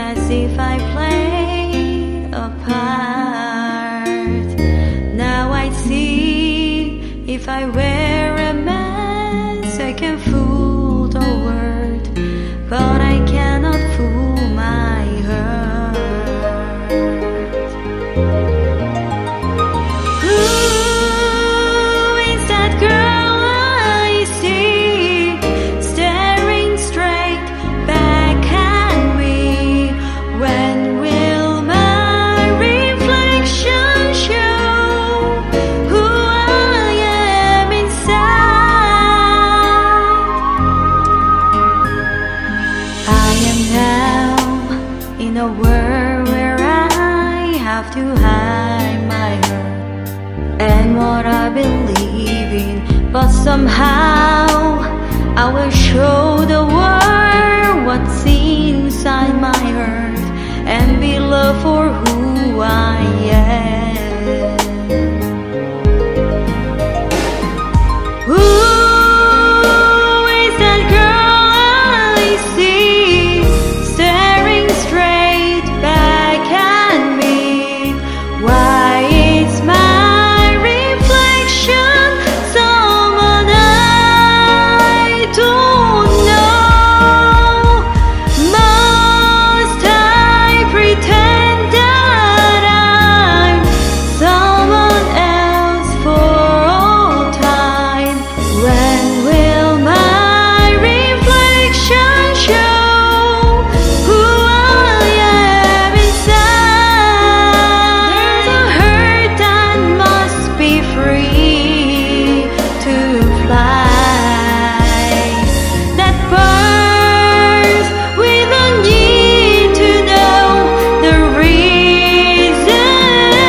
as if I played a part. Now I see if I wear a mask I can fool the world, but I cannot fool my heart. Who is that girl I see staring straight back at me? When will my reflection show who I am inside? I am now in a world where I have to hide my hurt and what I believe in, but somehow I will show the world what's inside my heart and be loved for who I am. Who is that girl I see staring straight back at me? Why is my reflection someone I don't know? Must I pretend that I'm someone else for all time? When will my reflection show who I am inside? There's a heart that must be free to fly, that burns with a need to know the reason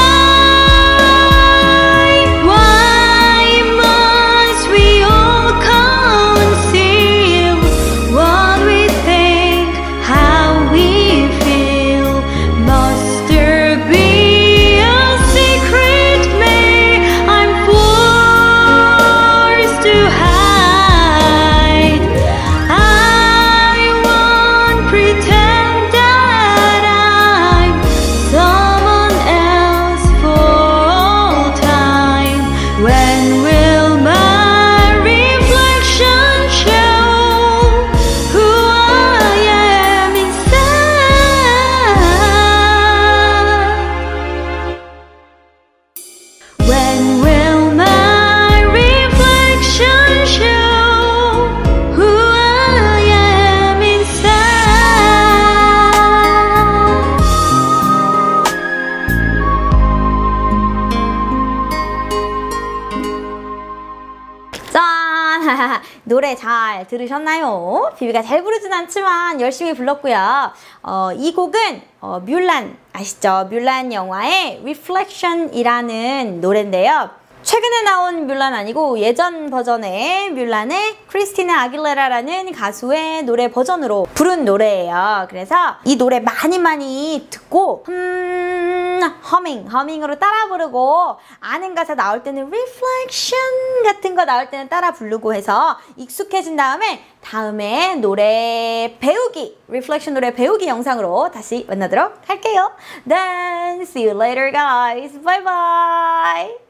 why. Why must we all conceal what we think, how we feel? Must there be a secret I'm forced to hide? I won't pretend that I'm someone else for all time. When will my reflection show who I am inside? When will my reflection show who I am inside? 짠! 노래 잘 들으셨나요? 비비가 잘 부르진 않지만 열심히 불렀고요. 이 곡은 뮬란 아시죠? 뮬란 영화의 Reflection이라는 노래인데요. 최근에 나온 뮬란 아니고 예전 버전의 뮬란의 크리스티나 아길레라라는 가수의 노래 버전으로 부른 노래예요. 그래서 이 노래 많이 듣고 허밍으로 따라 부르고 아는 가사 나올 때는 Reflection 같은 거 나올 때는 따라 부르고 해서 익숙해진 다음에 노래 배우기 Reflection 노래 배우기 영상으로 다시 만나도록 할게요. Then see you later guys. Bye bye.